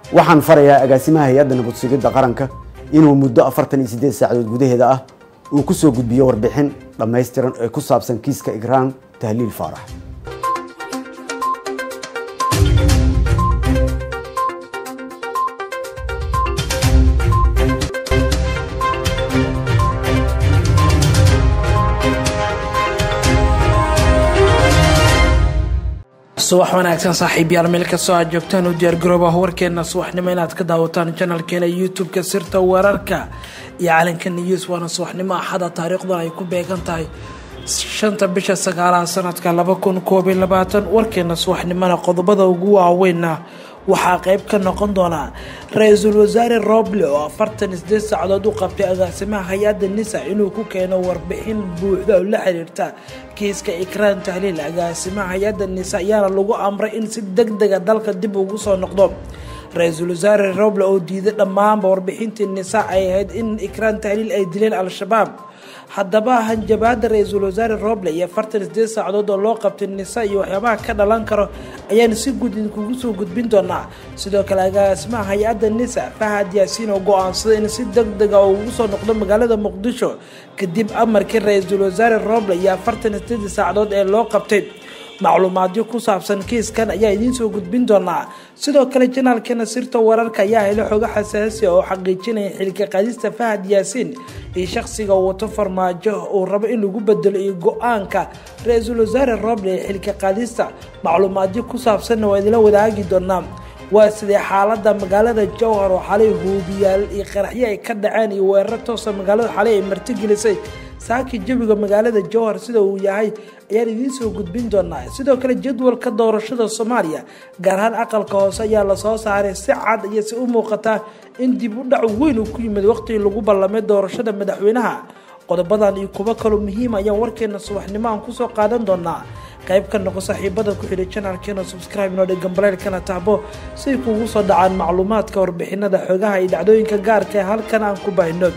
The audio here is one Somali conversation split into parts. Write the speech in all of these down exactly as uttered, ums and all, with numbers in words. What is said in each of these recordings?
waxaan farayaa agaasimaha hay'adda nabad sugidda qaranka inuu muddo afartan iyo siddeed saacadood gudaheeda ah uu ku soo gudbiyo warbixin dhammaystiran ee ku saabsan kiiska Ikraan Tahliil Faarax. subax wanaagsan saaxiibayaal meel kastoo aad joogtaan u diyaar garooba warkeena subaxnimo inaad ka daawataan channelkeena YouTube-ka sirta wararka iyo calanka news waana subaxnimo axada taariikhdan ay ku beegan tahay shanta bisha sagaalaad sanadka laba kun koob iyo labaatan warkeena subaxnimona qodobada ugu waaweynna waxaa qayb ka noqon doona ra-iisul wasaare Roble oo afartan iyo siddeed saacadood u qabtay agaasimaha hay'adda NISA inuu ku keeno warbixin buuxda oo la xiriirta kiiska Ikraan Tahliil. agaasimaha hay'adda NISA ayaana lagu amray in si degdeg ah dalka dib ugu soo noqdo. ra-iisul wasaare Roble oo diiday dhammaan warbixintii NISA ay ahayd in Ikraan Tahliil ay dileen al-shabaab. haddaba hanjabaada ra-iisul wasaare Roble iyo afartan iyo siddeed saacadood oo loo qabtay NISA iyo waxyaabaha ka dhalan karo ayaan si guud idinkugu soo gudbin doonaa. sidoo kale agaasimaha hay'adda NISA Fahad Yaasiin oo go'aansaday in si degdeg ah ugu soo noqdo magaalada Muqdisho kadib amarkii ra-iisul wasaare Roble iyo afartan iyo siddeed saacadood ee loo qabtay. macluumaadyo ku saabsan kiiskan ayaa idiin soo gudbin doonaa. sidoo kale channelkeena sirta wararka ayaa helay xogo xasaasi ah oo xaqiijinaya xilka qaadista Fahad Yaasiin iyo shakhsiga wato farmaajo oo rabo in lagu bedelo iyo go'aanka ra-iisul wasaare Roble ee xilka qaadista. macluumaadyo ku saabsan waa idila wadaagi doonaa. waa sidee xaaladda magaalada Jowhar oo xalay hubiyaal iyo qaraxyo ay ka dhaceen iyo weerar toos ah magaalada xalay ay martigelisay saaki jawiga magaalada Jowhar sida uu yahay ayaan idiin soo gudbin doonaa. sidoo kale jadwalka doorashada Soomaaliya gaar ahaan aqalka hoose ayaa la soo saaray si cad iyo si u muuqata in dib u dhac weyn uu ku yimid waqtigii lagu ballamay doorashada madaxweynaha. qodobadan iyo kuwa kale muhiim ayaan warkeena subaxnimo aan ku soo qaadan doonaa. qayb ka noqo saaxiibada ku xidhay channelkeena subscribe noo dhig gambaleelkana taabo si kugu soo dhacaan macluumaadka warbixinada xogaha iyo dhacdooyinka gaarka ah halkan aan ku baahino.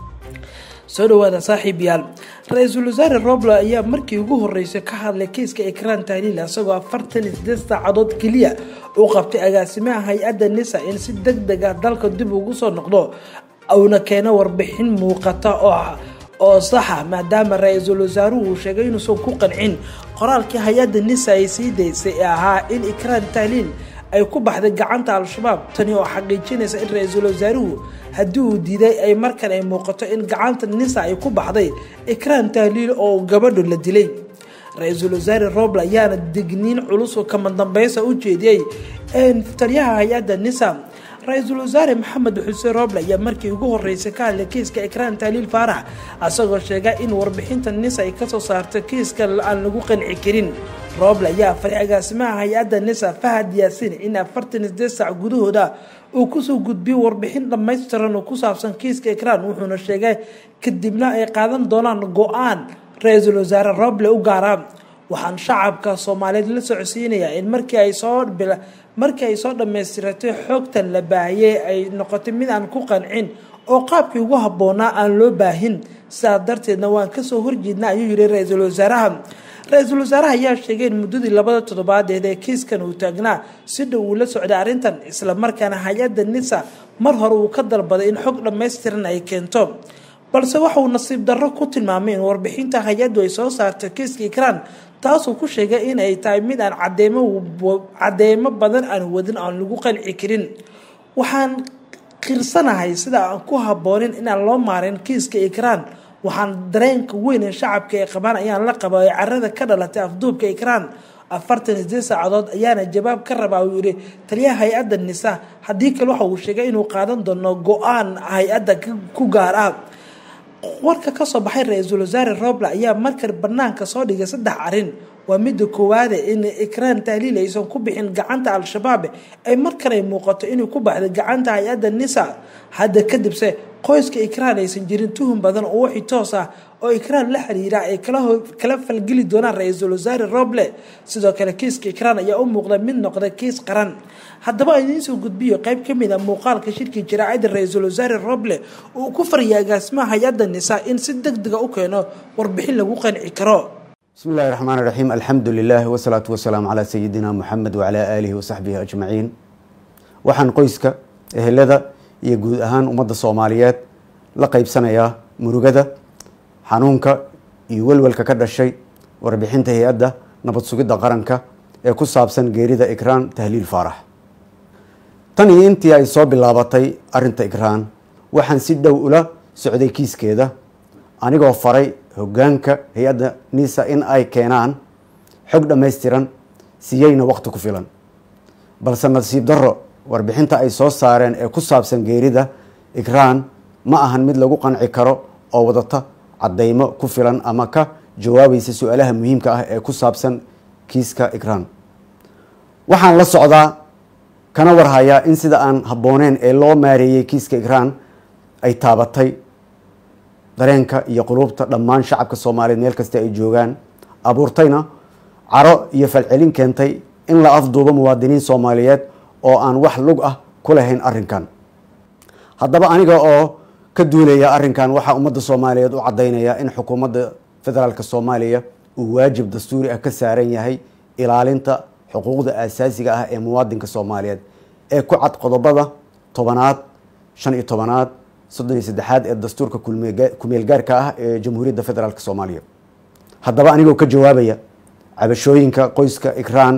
soo dhawaada saaxiibayaal. ra-iisul wasaare Roble ayaa markii ugu horeysay ka hadlay kiiska Ikraan Tahliil asagoo afartan iyo siddeed saacadood kaliya u qabtay agaasimaha hay'adda NISA in si degdeg ah dalka dib ugu soo noqdo una keeno warbixin muuqata oo oo sax ah maadaama ra-iisul wasaaruhu uu sheegay inuusan ku qancin qoraalkii hay'adda NISA ay sii daysay ee ahaa in Ikraan Tahliil ay ku baxday gacanta al-shabaab. tani oo xaqiijinaysa in ra-iisul wasaaruhu haddii uu diiday ay markan ay muuqato in gacanta NISA ay ku baxday Ikraan Tahliil oo gabadhu la dilay. ra-iisul wasaare Roble ayaana digniin culus oo kama dambaysa u jeediyay in taliyaha hay'adda NISA ra-iisul wasaare Maxamed Xuseen Roble ayaa markii ugu horeysay ka hadlay kiiska Ikraan Tahliil Faarax asagoo sheegay in warbixinta NISA ay ka soo saartay kiiska aan lagu qanci karin. Roble ayaa faray agaasimaha hay'adda NISA Fahad Yaasiin in afartan iyo siddeed saac gudahooda uu ku soo gudbiyo warbixin dhammaystiran oo ku saabsan kiiska Ikraan wuxuuna sheegay kadibna ay qaadan doonaan go'aan ra-iisul wasaare Roble u gaara. waxaan shacabka Soomaaliyeed la socodsiinayaa in markii ay soo bila markii ay soo dhameystiratay xogtan la baahiyay ay noqotay mid aan ku qancin oo qaabkii ugu habboonaa aan loo baahin. sidaa darteedna waan ka soo horjeednaa ayuu yiri ra-iisul wasaaraha. ra-iisul wasaaraha ayaa sheegay in muddadii labada toddobaad ee kiiskan uu taagnaa si dhow uu la socday arrintan isla markaana hay'adda NISA mar hore uu ka dalbaday in xog dhammaystiran ay keento. balse waxa uu nasiib darro ku tilmaamay in warbixinta hay'addu ay soo saartay kiiska Ikraan taasoo ku sheegay in ay tahay mid aan cadeemo cadeemo badan aan wadin aan lagu qanci karin. waxaan qirsanahay sida aan ku habboonin in aan loo maarin kiiska Ikraan. waxaan dareenka weyn ee shacabka ee qabaan ayaan la qabaa ee carrada ka dhalatay afduubka Ikraan. afartan iyo siddeed saacadood ayaana jawaab ka rabaa uu yiri taliyaha hay'adda NISA. haddii kale waxa uu sheegay inuu qaadan doono go'aan hay'adda ku gaar ah. warka ka soo baxay ra-iisul wasaare Roble ayaa markar banaanka soo dhigay saddex arrin. waa midda koowaad in Ikraan Tahliil aysan ku bixin gacanta al-shabaab ay markan ay muuqato inuu ku baxday gacanta hay'adda NISA. hadda kadibse qoyska Ikraan aysan jirin tuhun badan oo wixii toos ah oo Ikraan la xiriira ay kala kala falgeli doonaan ra-iisul wasaare Roble. sidoo kale kiiska Ikraan ayaa u muuqda mid noqday kiis qaran. haddaba idiin soo gudbiyo qayb ka mid ah muuqaalka shirkii jaraa'idda ra-iisul wasaare Roble oo ku fariyay agaasimaha hay'adda NISA in si degdeg ah u keeno warbixin lagu qanci karo. بسم الله الرحمن الرحيم الحمد لله والصلاة والسلام على سيدنا محمد وعلى آله وصحبه أجمعين waxaan qoyska ehelada iyo guud ahaan ummadda Soomaaliyeed la qaybsanayaa murugada xanuunka iyo walwalka ka dhashay warbixinta hay'adda nabad sugidda qaranka ee ku saabsan geerida Ikraan Tahliil Faarax. tan iyo intii ay soo bilaabatay arinta Ikraan waxaan si dhow ula socday kiiskeeda anigoo faray hoggaanka hay'adda Nisa in ay keenaan xog dhameystiran siyayna waqti ku filan, balse nasiib darro warbixinta ay soo saareen ee ku saabsan geerida Ikraan ma ahan mid lagu qanci karo oo wadata cadeymo ku filan ama ka jawaabaysa su'aalaha muhiimka ah ee ku saabsan kiiska Ikraan. waxaan la socdaa kana warhayaa in sida aan habbooneen ee loo maareeyay kiiska Ikraan ay taabatay dareenka iyo qulubta dhammaan shacabka Soomaaliyeed meel kasta ay joogaan, abuurtayna caro iyo falcelin keentay in la afduubo muwaadiniin Soomaaliyeed oo aan wax lug ah ku lahayn arrinkan. haddaba aniga oo ka duulaya arrinkan waxaa ummadda Soomaaliyeed u cadeynaya in xukuumadda federaalka Soomaaliya uu waajib dastuuri ah ka saaran yahay ilaalinta xuquuqda aasaasiga ah ee muwaadinka Soomaaliyeed ee ku cad qodobada tobanaad, shan iyo tobanaad, soddon iyo saddexaad ee dastuurka kumeel gaarka ah ee Jamhuuriyadda Federaalka Soomaaliya. haddaba anigoo ka jawaabaya cabashooyinka qoyska Ikraan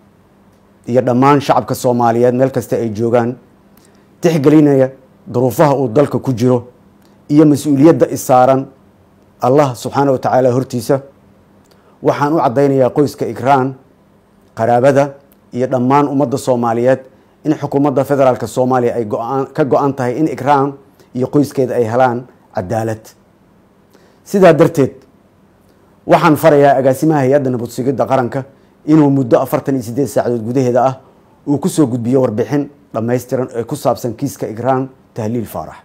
iyo dhammaan shacabka Soomaaliyeed meel kasta ay joogaan, tixgelinaya duruufaha uu dalka ku jiro iyo mas'uuliyadda isaaran Allah subxaanahu wa tacaala hortiisa, waxaan u cadeynayaa qoyska Ikraan, qaraabada iyo dhammaan ummadda Soomaaliyeed in xukuumadda federaalka Soomaaliya ay go'aan ka go'an tahay in Ikraan iyo qoyskeeda ay helaan cadaalad. sidaa darteed waxaan farayaa agaasimaha hay'adda nabad sugidda qaranka inuu muddo afartan iyo siddeed saacadood gudaheeda ah uu ku soo gudbiyo warbixin dhammaystiran ee ku saabsan kiiska Ikraan Tahliil Faarax.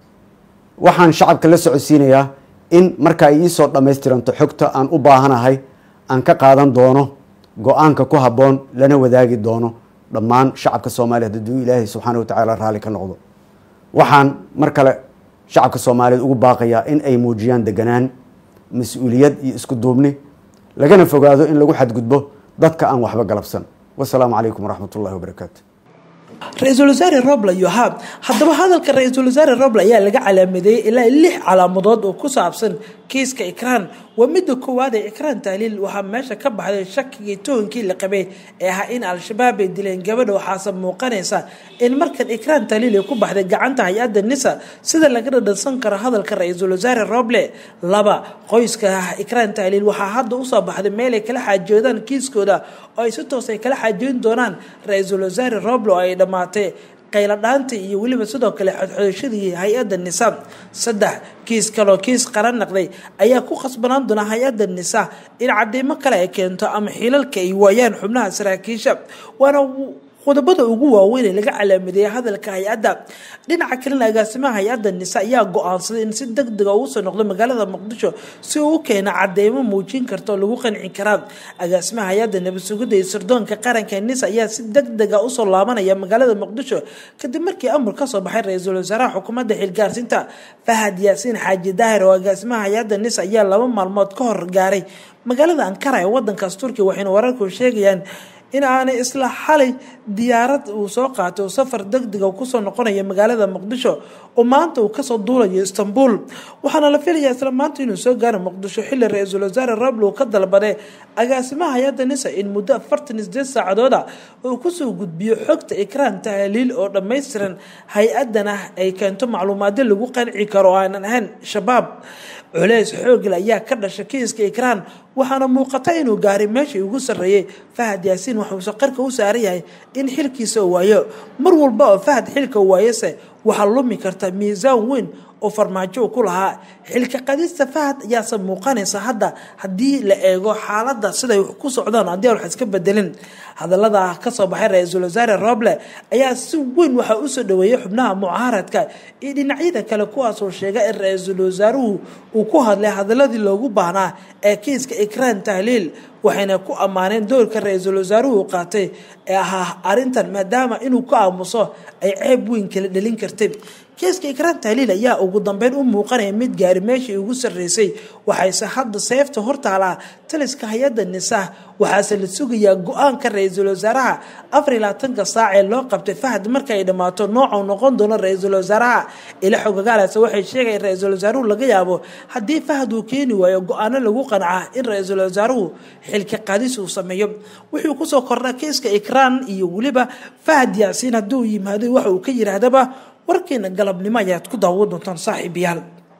waxaan shacabka la socodsiinayaa in marka ay ii soo dhammaystiranto xogta aan u baahanahay aan ka qaadan doono go'aanka ku habboon lana wadaagi doono dhammaan shacabka Soomaaliyeed hadduu Ilaahay subxaanahu wa tacaala raali ka noqdo. waxaan mar kale shacabka Soomaaliyeed ugu baaqayaa in ay muujiyaan deganaan, mas'uuliyad iyo isku duubni, lagana fogaado in lagu xadgudbo dadka aan waxba galabsan. wassalaamu calaykum waraxmatullaahi wabarakaatu. ra-iisul wasaare Roble iyo hab haddaba hadalka ra-iisul wasaare Roble ayaa laga calaamadeeyay ilaa lix calaamadood oo ku saabsan kiiska Ikraan. waa midda koowaad ee Ikraan Tahliil waxaa meesha ka baxday shakigii toonkii la qabay ee ahaa in al-shabaab ay dileen gabadha. waxaase muuqanaysa in markan Ikraan Tahliil ay ku baxday gacanta hay'adda Nisa sida laga dhadhansan karo hadalka ra-iisul wasaare Roble. laba qoyska Ikraan Tahliil waxaa hadda usoo baxday meel ay kala xaajoodaan kiiskooda oo ay si toos ay kala xaajoon doonaan ra-iisul wasaare Roble oo ay dhamaatay qayla dhaanta iyo weliba sidoo kale xodxodashadii hay'adda Nisa. saddex kiis kaloo kiis qaran naqday ayaa ku khasbanaan doona hay'adda Nisa in cadeymo kale ay keento ama xilalka ay waayaan xubnaha saraakiisha. waana qodobada ugu waaweyn ee laga calaamadeeyay hadalka hay'adda. dhinaca kalena agaasimaha hay'adda Nisa ayaa go'aansaday in si degdeg ah uu soo noqdo magaalada Muqdisho si uu u keeno cadeymo muujin karto oo lagu qanci karaa. agaasimaha hay'adda nabad sugidda iyo sirdoonka qaranka Nisa ayaa si degdeg ah u soo laabanaya magaalada Muqdisho kadib markii amar ka soo baxay ra-iisul wasaaraha xukuumadda xilgaarsiinta Fahad Yaasiin Xaaji Daahir. oo agaasimaha hay'adda Nisa ayaa laba maalmood ka hor gaaray magaalada Ankara ee wadankaas Turkiga, waxayna wararku sheegayaan in aanay isla xalay diyaarad uu soo qaatay oo safar degdeg ah ku soo noqonaya magaalada Muqdisho oo maanta uu ka soo duulayo Istanbul. waxaana la filayaa isla maanta inuu soo gaaro Muqdisho xilli ra-iisul wasaare Roble uu ka dalbaday agaasimaha hay'adda Nisa in muddo afartan iyo siddeed saacadood ah uu ku soo gudbiyo xogta Ikraan Tahliil oo dhammaystiran hay'addana ay keento macluumaad lagu qanci karo oo aanan ahayn shabaab. culays xoog leh ayaa ka dhashay kiiska Ikraan waxaana muuqata inuu gaaray meeshii ugu sarreeyay. Fahad Yaasiin wuxuu qarka u saaran yahay in xilkiisa uu waayo. mar walba oo Fahad xilka waayase waxaa lumi karta miisaan weyn oo farmaajo ku lahaa. xilka qadista Fahad ayaa muuqanaysa hadda haddii la eego xaaladda siday ku socdaan haddii wax iska bedelin. hadallada ka soo baxay ra-iisul wasaare Roble ayaa si weyn waxa uu soo dhaweeyay xubnaha mucaaradka iyo dhinacyada kale kuwaas oo sheegay in ra-iisul wasaaruhu uu ku hadlay hadaladii loogu baahnaa ee kiiska Ikraan Tahliil. waxayna ku ammaaneen doorka ra-iisul wasaaruhu qaatay ee ahaa arintan maadaama inuu ka aamuso ay ceeb weyn kala dhalin kartay. kiiska Ikraan Tahliil ayaa ugu dambeyn u muuqanaya mid gaari meeshii ugu sareysay waxayse hadda seefta hortaala taliska hay'adda Nisa waxaase la sugayaa go'aanka ra'iisul wasaaraha afar iyo labaatanka saac ee loo qabtay Fahad marka ay dhamaato nooca noqon doona ra'iisul wasaaraha ila xogagaalaas waxay sheegay ra'iisul wasaaruhu laga yaabo hadii Fahad uu keeni waayo go'aano lagu qanca in ra'iisul wasaaruhu xilka qaadis uu sameeyo wuxuu ku soo kordhay kiiska Ikraan iyo waliba Fahad Yaasiin haduu yimaado waxa uu ka yiraahdaba warkeena galabnimo ayaad ku daawan doontaan saaxiibayaal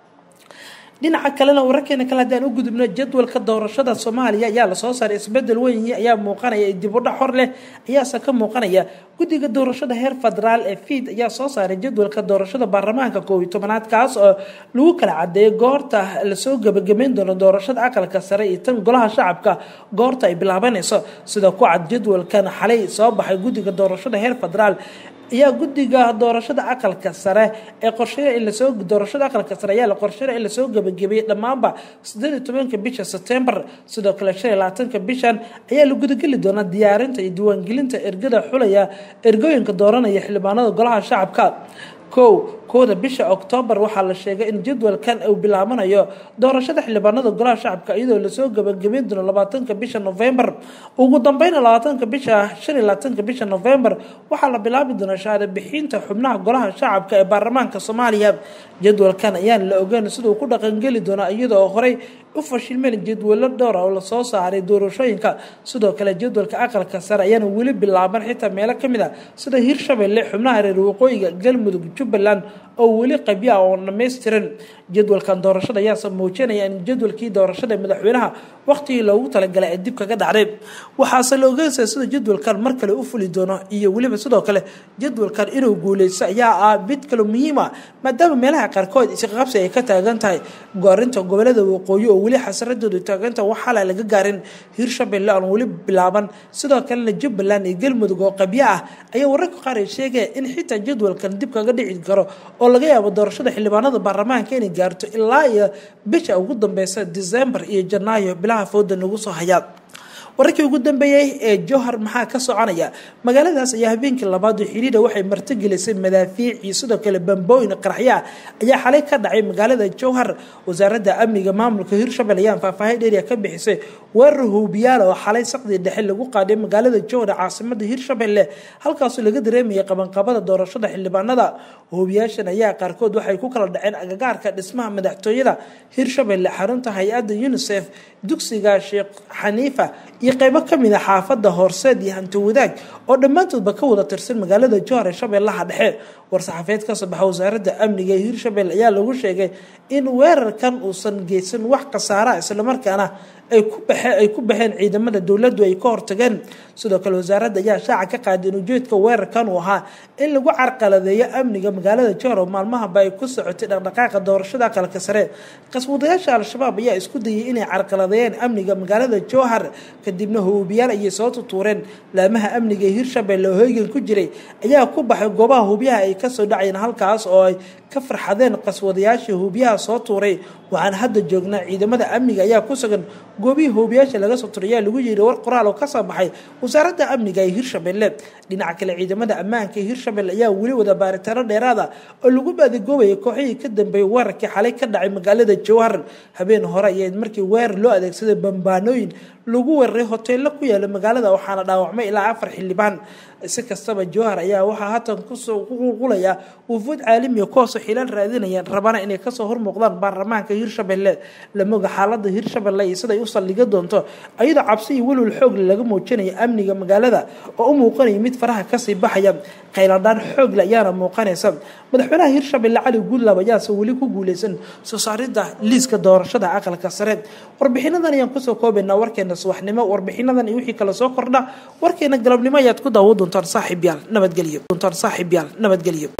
dhinaca kalena wararkeena kala hadaan u gudubno jadwalka doorashada Soomaaliya ayaa la soo saaray isbedel weyn ayaa muuqanaya dib u dhac hor leh ayaa ka muuqanaya guddiga doorashada heer federaal ee F I D ayaa soo saaray jadwalka doorashada baarlamaanka koob iyo tobnaad kaas oo lagu kala cadeeyay goorta la soo gabagabeyn doono doorashada aqalka sare iyo tan golaha shacabka goorta ay bilaabanayso sida ku cad jadwalkan xalay soo baxay guddiga doorashada heer federaal ayaa guddiga doorashada aqalka sare ee qorsheeya in la soo doorashada aqalka sare ayaa la qorsheeyaa in la soo gabagabeeyay dhamaanba siddeed iyo tobanka bisha September sidoo kale shan iyo labaatanka bishan ayaa la gudageli doona diyaarinta iyo diiwaangelinta ergada xulaya ergooyinka dooranaya xildhibaanada golaha shacabka kow kooda bisha October waxaa la sheegay in jadwalkan uu bilaabanayo doorashada xildhibaanada golaha shacabka iyadoo la soo gabagabeyn doono labaatanka bisha November ugu dambeyn labaatanka bisha shan iyo labaatanka bisha November waxaa la bilaabi doonaa shahaado bixinta xubnaha golaha shacabka ee baarlamaanka Soomaaliya jadwalkan ayaa la ogaan sidoo ku dhaqan gali doona iyadoo horey u fashilmeen jadwallo dhowr ah oo la soo saaray doorashooyinka sidoo kale jadwalka aqalka sare ayaa wali bilaaban xitaa meelo kamid ah sida Hirshabelle xubnaha reer waqooyiga Galmudug Jubbaland oo wali qabya oo dhameystiran jadwalkan doorashada ayaa muujinaya in jadwalkii doorashada madaxweynaha waqtigii loogu talagalay ee dib kaga dhacday waxaase la ogaanaysaa sida jadwalkan mar kale u fuli doono iyo waliba sidoo kale jadwalkan inuu guuleysto ayaa ah mid kale muhiim ah maadaama meelaha qaarkood isqabsi ay ka taagan tahay goorinta gobolada waqooyi oo wali xasradoodu taaganta waxa la laga gaarin Hirshabelle oo wali bilaaban sidoo kale Jubbaland iyo Galmudug oo qabya ah ayaa wararka qaar ay sheegay in xitaa jadwalkan dib kaga dhici karo oo laga yaabo doorashada xildhibaanada baarlamaanka inay gaarto ilaa iyo bisha ugu dambaysa December iyo Janaayo bilaha fooda nagu soo hayay wararkii ugu dambeeyay ee Jowhar maxaa ka soconaya magaaladaas ayaa habeenkii labaad xiriir waxay martigelisay madaafiic iyo sidoo kale bambooyin qaraxya ayaa xalay ka dhacay magaalada Jowhar wasaaradda amniga maamulka Hirshabelle ayaa faahfaahin dheeri ka bixisay weerar hubiyaal oo xalay saqdi dhexe lagu qaaday magaalada Jowhar caasimada Hirshabelle halkaas laga dareemay qabanqabada doorashada xildhibaanada hubiyaashan ayaa qaarkood waxay ku kala dhaceen agagaarka dhismaha madaxtooyada Hirshabelle xarunta hay'adda UNICEF dugsiga Sheekh Xaniifa iyo qaybo kamid ah xaafada Horseed iyo Hanti Wadaag oo dhamaantoodba ka wada tirsan magaalada Jowhar ee Shabeellaha Dhexe war-saxaafadeed ka soo baxay wasaaradda amniga ee Hirshabelle ayaa lagu sheegay in weerarkan uusan geysan wax khasaare ah isla markaana ay ku baxeen ay ku baxeen ciidamada dawladdu ay ka hortageen sidoo kale wasaaradda ayaa shaaca ka qaaday in ujeedka weerarkan uu ahaa in lagu carqaladeeyo amniga magaalada Jowhar oo maalmaha bay ku socotay dhaqdhaqaaqa doorashada aqalka sare qaswadayaasha al-shabaab ayaa isku dayay inay carqaladeeyaan amniga magaalada Jowhar kadibna hubiyaal ay soo tuureen laamaha amniga ee Hirshabelle oo hoygan ku jiray ayaa ku baxay goobaha hubiyaha ay ka soo dhacayeen halkaas oo ay ka farxadeen qaswadayaasha hubiyaha soo tuuray waxaan hadda joognaa ciidamada amniga ayaa ku sugan goobihi hubiyaasha laga soo tuuray lagu yiri war qoraal oo ka soo baxay wasaaradda amniga ee Hirshabelle dhinaca kale ciidamada ammaanka ee Hirshabelle ayaa wali wada baaritaano dheeraad ah oo lagu baadigoobayay kooxihii ka dambeeyay weerarkii xalay ka dhacay magaalada Jowhar habeen hore ayay markii weerar loo adeegsaday bambaanooyin lagu weeraray hoteelo ku yaala magaalada waxaana dhaawacmay ilaa afar xildhibaan si kastaba Jowhar ayaa waxa haatan ku soo qulqulaya wufuud caalami ah oo xilal raadinayaan rabana inay ka soo hormuuqdaan baarlamaanka Hirshabelle lamaga xaaladda Hirshabelle iyo sida ay u saldhiga doonto ayada cabsi iyo walwal xoog laga muujinayo amniga magaalada oo u muuqanaya mid faraha ka sii baxaya qayladaan xoog la yaana muuqanaysa madaxweynaha Hirshabelle Cali Guudlaabe ayaa soo wali ku guuleysan soo saaridda liiska doorashada aqalka sare warbixinadan ayaan ku soo koobaynaa warkeena subaxnimo warbixinadan iyo wixii kala soo kordha warkeena galabnimo ayaad ku daawo doontaan saaxiibayaal nabadgelyo doontaan saaxiibayaal nabadgelyo